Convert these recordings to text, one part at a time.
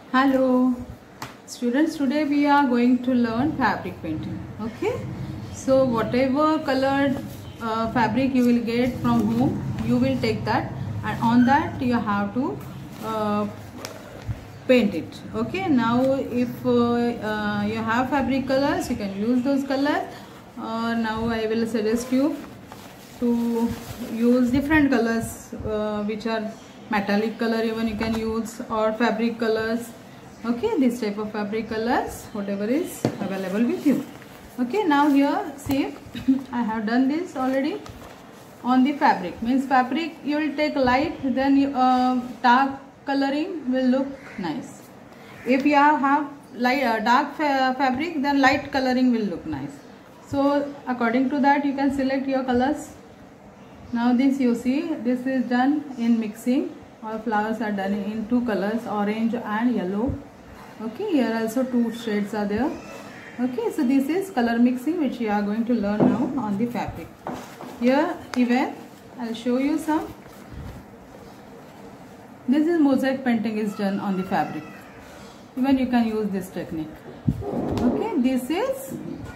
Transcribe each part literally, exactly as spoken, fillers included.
Hello students, today we are going to learn fabric painting. Okay, so whatever colored uh, fabric you will get from home, you will take that, and on that you have to uh, paint it. Okay, now if uh, uh, you have fabric colors, you can use those colors. Uh, now I will suggest you to use different colors uh, which are metallic color, even you can use, or fabric colors. Okay, this type of fabric colors, whatever is available with you. Okay, now here see I have done this already on the fabric. Means fabric you will take light, then you, uh, dark coloring will look nice. If you have light uh, dark fa fabric, then light coloring will look nice. So according to that you can select your colors. Now this you see, this is done in mixing. All flowers are done in two colors, orange and yellow. Okay, here also two shades are there. Okay, so this is color mixing which we are going to learn now on the fabric. Here even I'll show you some. This is mosaic painting is done on the fabric. Even you can use this technique. Okay, this is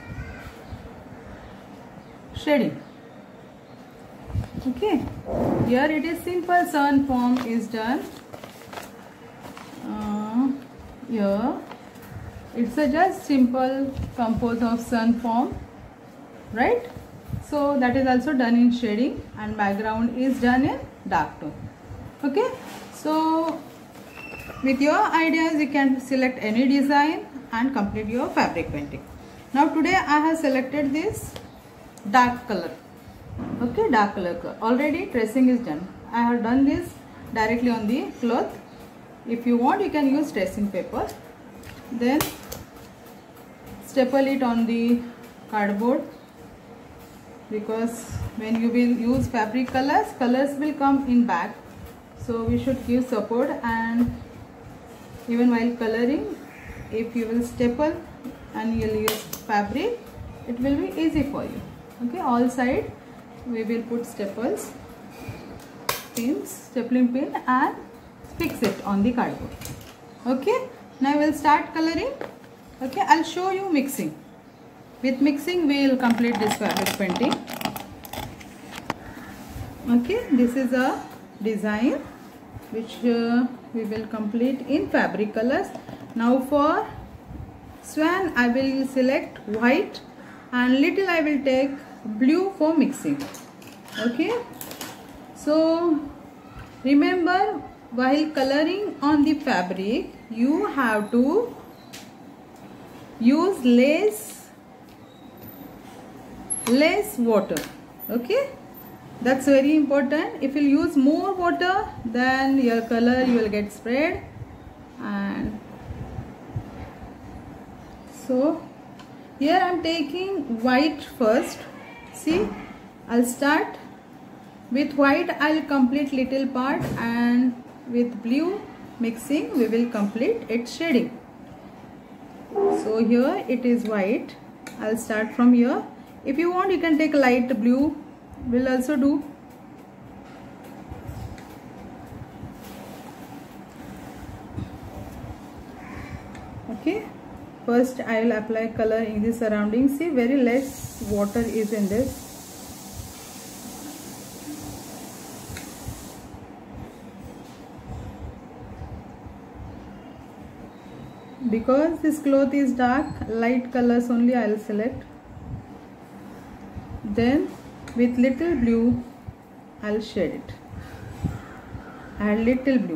shading. Okay, here it is simple sun form is done. Uh, here it's a just simple compose of sun form, right? So that is also done in shading, and background is done in dark tone. Okay, so with your ideas you can select any design and complete your fabric painting. Now today I have selected this dark color. Okay, dark color. Already tracing is done. I have done this directly on the cloth. If you want, you can use tracing paper. Then staple it on the cardboard, because when you will use fabric colors, colors will come in back. So we should give support, and even while coloring, if you will staple and you will use fabric, it will be easy for you. Okay, all side we will put staples, pins, stapling pin, and fix it on the cardboard. Okay, now we will start coloring. Okay, I'll show you mixing. With mixing we will complete this fabric painting. Okay, this is a design which uh, we will complete in fabric colors. Now for swan I will select white, and little I will take blue for mixing. Okay, so remember, while coloring on the fabric you have to use less less water. Okay, that's very important. If you use more water, then your color you will get spread. And so here I am taking white first. See, I'll start with white. I'll complete little part, and with blue mixing we will complete its shading. So here it is white. I'll start from here. If you want, you can take light blue, will also do. Okay, first I will apply color in the surrounding. See, very less water is in this. Because this cloth is dark, light colors only I will select. Then with little blue I will shade it. Add little blue.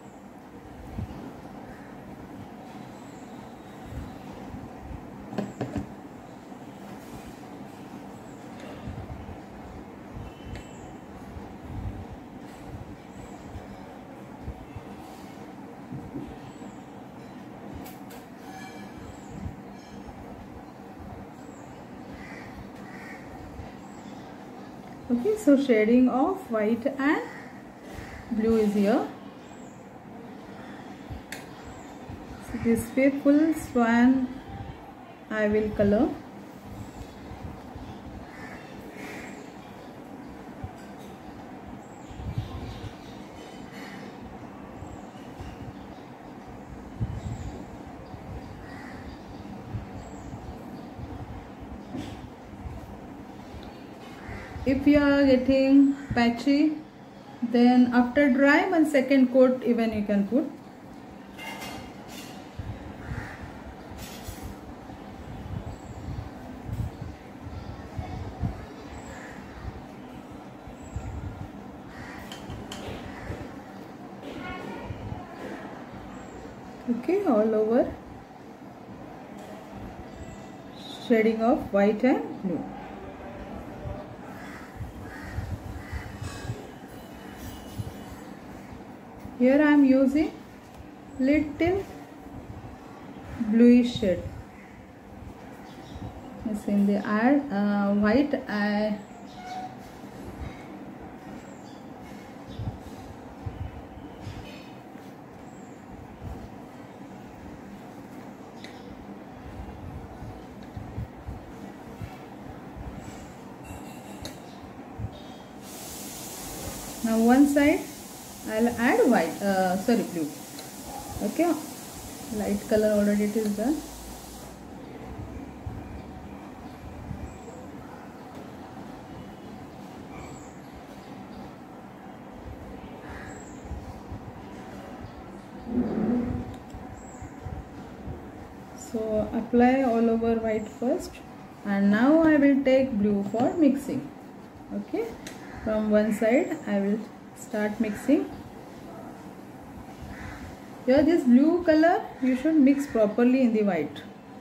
Okay, so shading of white and blue is here. So this full swan I will color. if you are getting patchy, then after dry one second coat even you can put. Okay, all over, shading of white and blue. Here I am using little bluish shade. Yes, in the add uh, white I now one side I'll add white, uh, sorry blue. Okay, light color already it is done. So apply all over white first, and now I will take blue for mixing. Okay, from one side I will start mixing. Here this blue color you should mix properly in the white.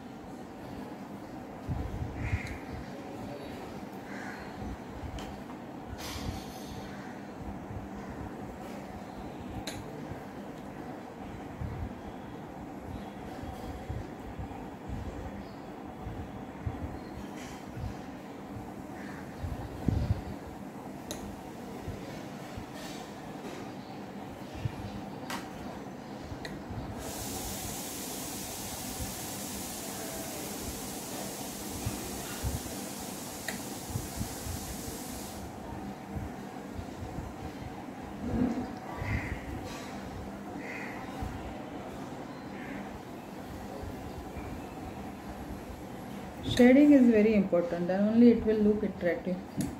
Shading is very important, then only it will look attractive.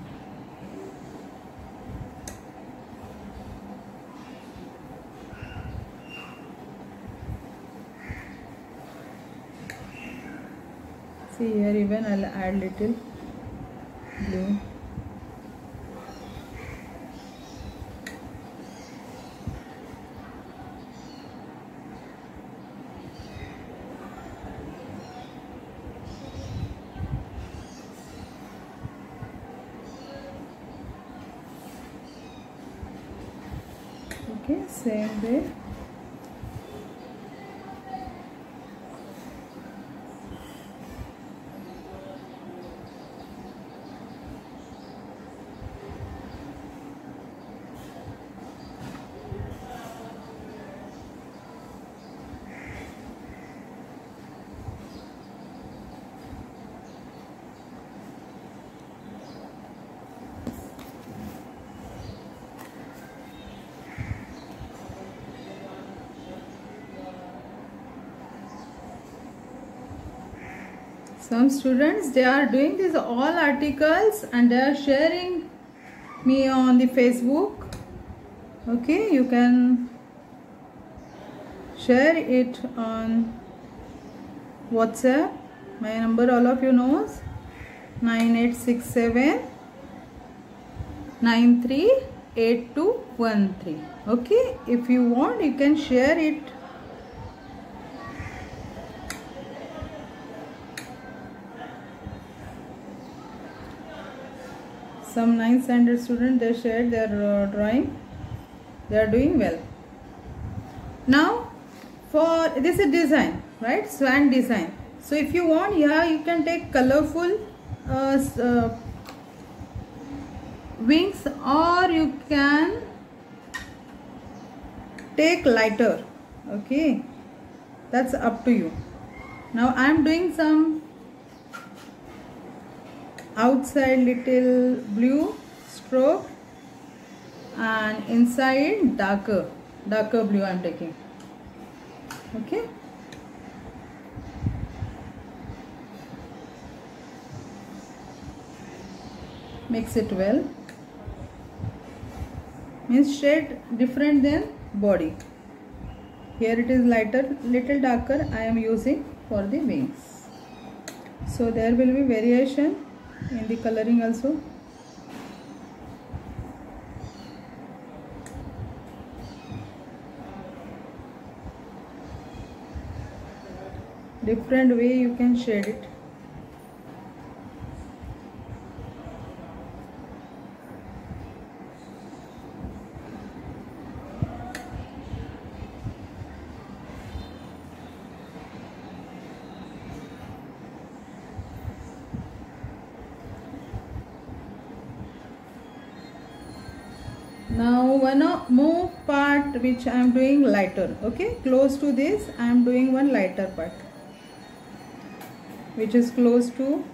See here even I'll add little blue. Okay, same way. Some students, they are doing these all articles and they are sharing me on the Facebook. Okay, you can share it on WhatsApp. My number all of you knows, nine eight six seven nine three eight two one three. Okay, if you want you can share it. Some ninth standard students, they shared their uh, drawing. They are doing well. Now for this is design, right? Swan design. So if you want, yeah, you can take colorful uh, uh, wings, or you can take lighter. Okay, that's up to you. Now I am doing some outside little blue stroke and inside darker darker blue I am taking. Okay, mix it well. Means shade different than body. Here it is lighter, little darker. I am using for the wings. So there will be variation in the coloring also. Different way you can shade it. Now one more part which I am doing lighter. Okay, close to this I am doing one lighter part which is close to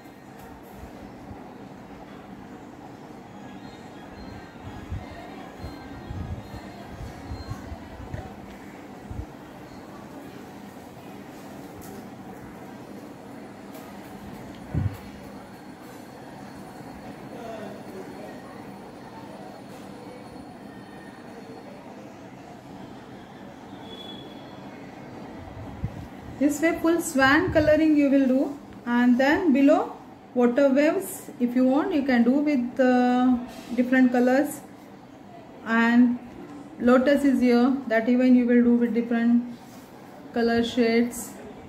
this way. Full swan coloring you will do, and then below water waves if you want you can do with uh, different colors, and lotus is here, that even you will do with different color shades.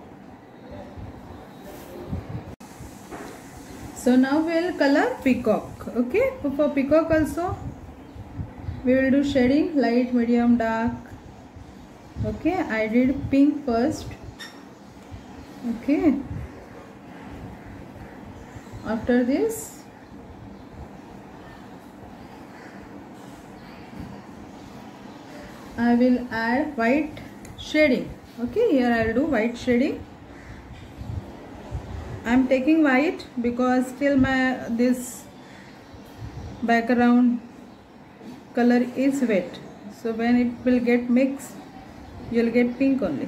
So now we will color peacock. Okay, so for peacock also we will do shading light, medium, dark. Okay, I did pink first. Okay, after this I will add white shading. Okay, here I will do white shading. I am taking white because still my this background color is wet, so when it will get mixed you will get pink only.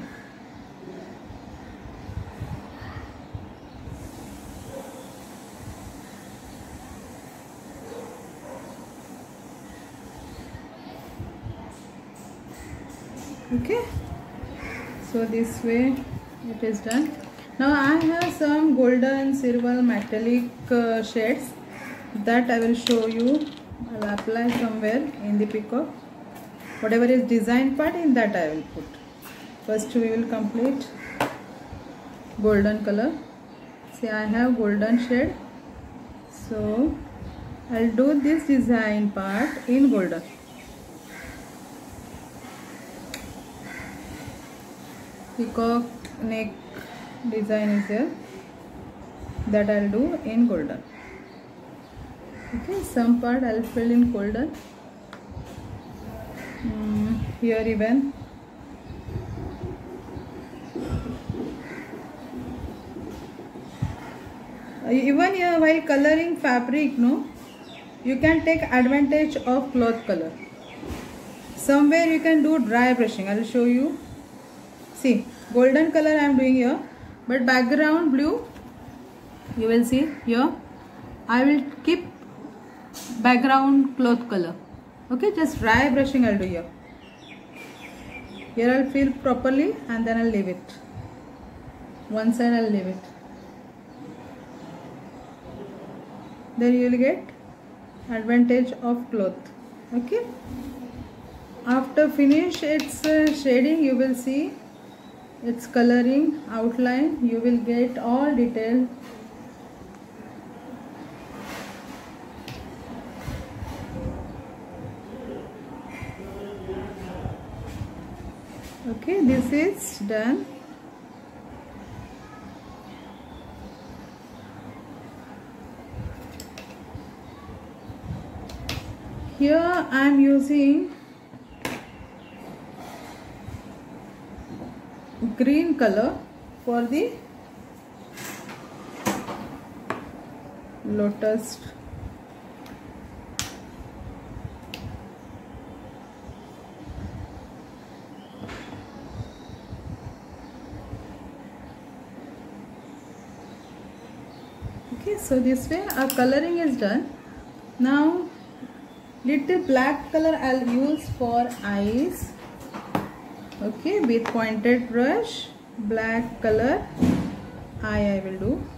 Okay, so this way it is done. Now I have some golden, silver, metallic uh, shades that I will show you. I will apply somewhere in the peacock. Whatever is design part, in that I will put. First we will complete golden color. See, I have golden shade, so I will do this design part in golden. Peacock neck design is there, that I'll do in golden. Okay, some part I'll fill in golden. Mm, here even even here while coloring fabric, no, you can take advantage of cloth color. Somewhere you can do dry brushing. I'll show you. See, golden color I am doing here, but background blue you will see here. I will keep background cloth color. Okay, just dry brushing I'll do here. Here I'll fill properly and then I'll leave it. One side I'll leave it. Then you will get advantage of cloth. Okay. After finish its uh, shading, you will see its coloring, outline, you will get all detail. Okay, this is done. Here I am using green color for the lotus. Okay, so this way our coloring is done. Now little black color I'll use for eyes. Okay, with pointed brush, black color eye I will do.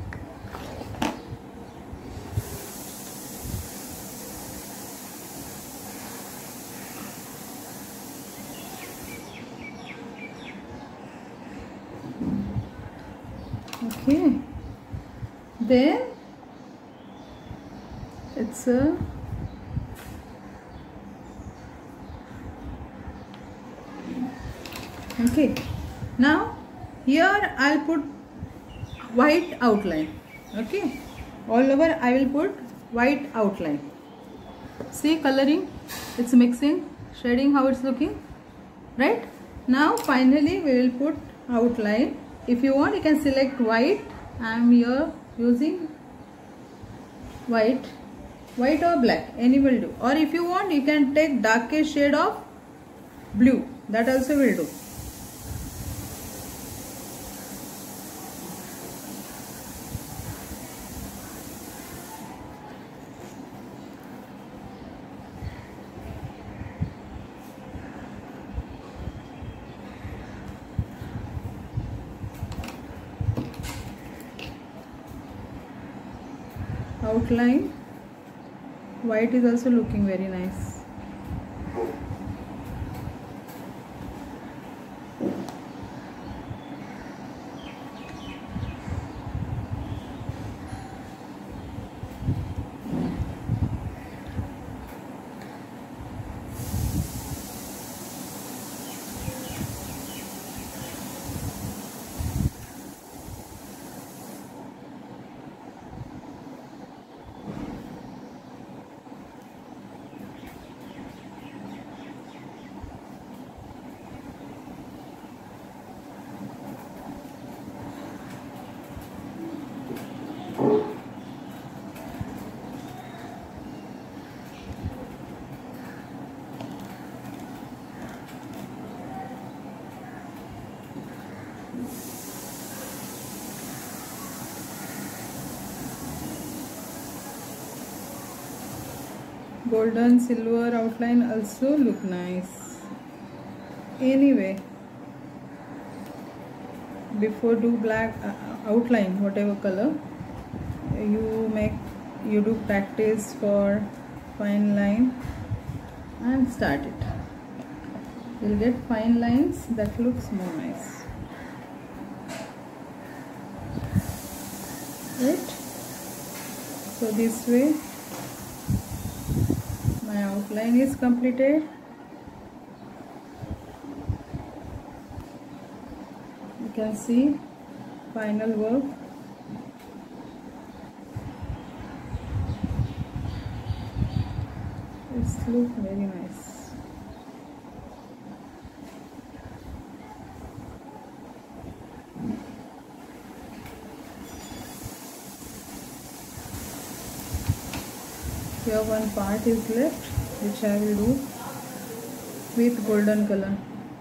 Okay, then it's a okay. Now here I'll put white outline. Okay, all over I will put white outline. See, coloring, it's mixing, shading, how it's looking, right? Now finally we will put outline. If you want, you can select white. I am here using white, white or black, any will do. Or if you want, you can take darkest shade of blue, that also will do. Outline, white is also looking very nice. Golden silver outline also look nice. Anyway, before do black uh, outline, whatever color you make, you do practice for fine line and start it. You'll get fine lines that looks more nice, right? So this way my outline is completed. You can see final work. It's look very nice. Here one part is left, which I will do with golden color,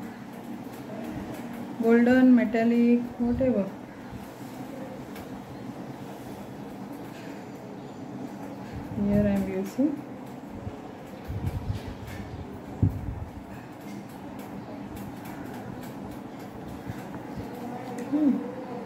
golden, metallic, whatever. Here I am using hmm.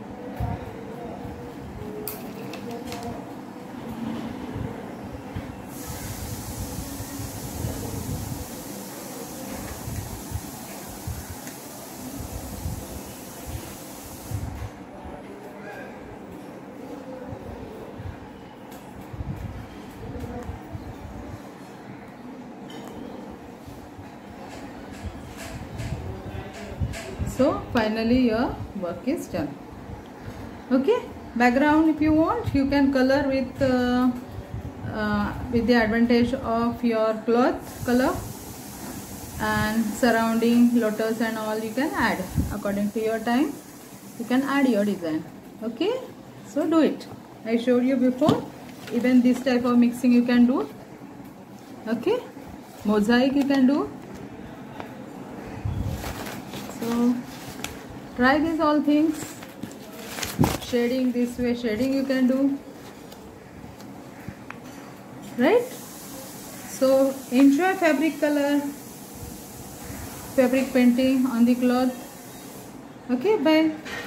So finally your work is done. Okay, background if you want you can color with uh, uh, with the advantage of your cloth color, and surrounding lotus and all you can add according to your time. You can add your design. Okay, so do it. I showed you before. Even this type of mixing you can do. Okay, mosaic you can do. So try these all things. Shading this way, shading you can do, right? So enjoy fabric color, fabric painting on the cloth. Okay, bye.